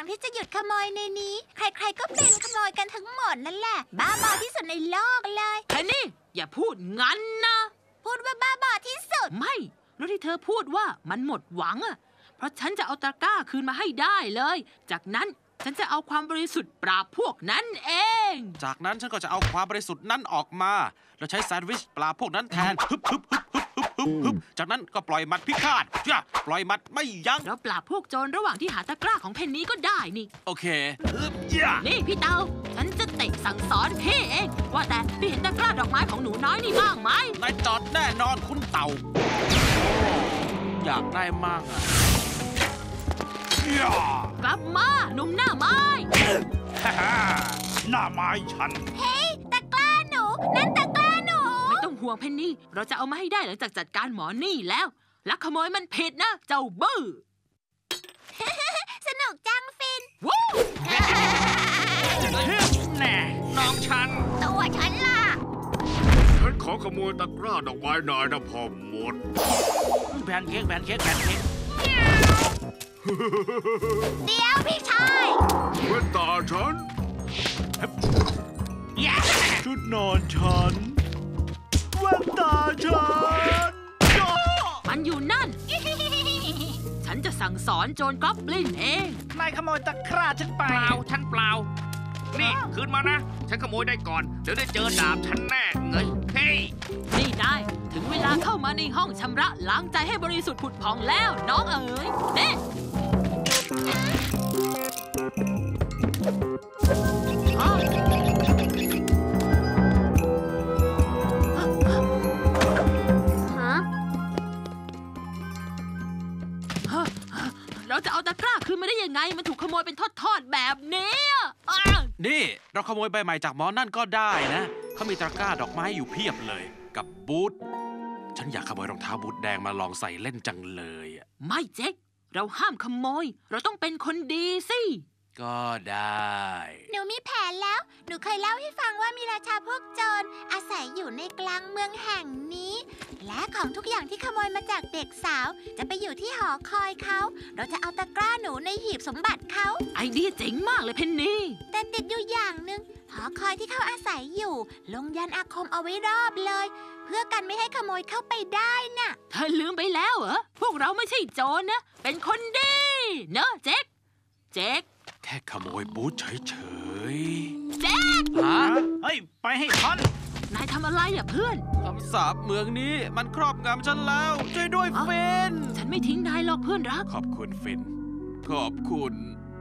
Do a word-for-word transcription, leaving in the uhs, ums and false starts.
ที่จะหยุดขโมยในนี้ ใครๆก็เป็นขโมยกันทั้งหมดนั่นแหละบ้าบอที่สุดในโลกเลยแคนนี่อย่าพูดงั้นนะพูดว่าบ้าบอที่สุดไม่แล้วที่เธอพูดว่ามันหมดหวังอะเพราะฉันจะเอาตะกร้าคืนมาให้ได้เลยจากนั้นฉันจะเอาความบริสุทธิ์ปราบพวกนั้นเองจากนั้นฉันก็จะเอาความบริสุทธิ์นั้นออกมาแล้วใช้แซนด์วิชปลาพวกนั้นแทนฮึบฮึบฮึบฮึบฮึบฮึบฮึบจากนั้นก็ปล่อยมัดพิฆาตจ้ะปล่อยมัดไม่ยั้งแล้วปราบพวกโจรระหว่างที่หาตะกร้าของเพนนีก็ได้นี่โอเคฮึบย่านี่พี่เตาฉันจะเตะสั่งสอนพี่เองว่าแต่พี่เห็นตะกร้าดอกไม้ของหนูน้อยนี่บ้างไหมนายจอดแน่นอนคุณเต่าอยากได้มากอ่ะกลับมาหนุ่มหน้าไม้หน้าไม้ฉันเฮ้ยตะกร้าหนูนั่นตะกร้าหนูไม่ต้องห่วงเพนนี่เราจะเอามาให้ได้หลังจากจัดการหมอนี่แล้วลักขโมยมันผิดนะเจ้าบื้อสนุกจังฟินวู้แน่น้องฉันตัวฉันล่ะฉันขอขโมยตะกร้าดอกไม้นายนะพ่อหมดแพนเค้กแพนเค้กแพนเค้กเดี๋ยวพี่ชายแว่นตาฉันชุดนอนฉันแว่นตาฉันมันอยู่นั่นฉันจะสั่งสอนโจรกอบลินเองนายขโมยตะกร้าฉันไปเปล่าฉันเปล่านี่คืนมานะฉันขโมยได้ก่อนเดี๋ยวได้เจอดาบฉันแน่เงยเฮ้ยนี่นายถึงเวลาเข้ามาในห้องชำระล้างใจให้บริสุทธิ์ผุดผ่องแล้วน้องเอ๋ยนี่เราจะเอาตะกร้าคืนมาได้ยังไงมันถูกขโมยเป็นทอดๆแบบนี้นี่เราขโมยใบใหม่จากหมอนั่นก็ได้นะเขามีตะกร้าดอกไม้อยู่เพียบเลยกับบูทฉันอยากขโมยรองเท้าบูทแดงมาลองใส่เล่นจังเลยไม่เจ๊กเราห้ามขโมยเราต้องเป็นคนดีสิก็ได้หนูมีแผนแล้วหนูเคยเล่าให้ฟังว่ามีราชาพวกโจรอาศัยอยู่ในกลางเมืองแห่งนี้และของทุกอย่างที่ขโมยมาจากเด็กสาวจะไปอยู่ที่หอคอยเขาเราจะเอาตะกร้าหนูในหีบสมบัติเขาไอเดียเจ๋งมากเลยเพนนี่แต่ติดอยู่อย่างหนึ่งหอคอยที่เขาอาศัยอยู่ลงยันอาคมเอาไว้รอบเลยเพื่อกันไม่ให้ขโมยเข้าไปได้น่ะเธอลืมไปแล้วเหรอพวกเราไม่ใช่โจรนะเป็นคนดีเนอะเจ๊กเจ๊กแค่ขโมยบูทเฉยๆเจ๊กฮะเฮ้ยไปให้ทันนายทำอะไรอ่ะเพื่อนคำสาปเมืองนี้มันครอบงำฉันแล้วช่วยด้วยฟินฉันไม่ทิ้งนายหรอกเพื่อนรักขอบคุณฟินขอบคุณ